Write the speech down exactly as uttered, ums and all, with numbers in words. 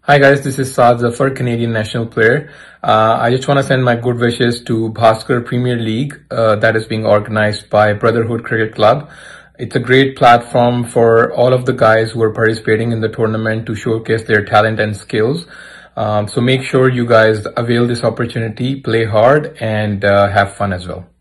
Hi guys, this is Saad Zafar, Canadian national player. Uh, I just want to send my good wishes to Bhaskar Premier League uh, that is being organized by Brotherhood Cricket Club. It's a great platform for all of the guys who are participating in the tournament to showcase their talent and skills. Um, so make sure you guys avail this opportunity, play hard and uh, have fun as well.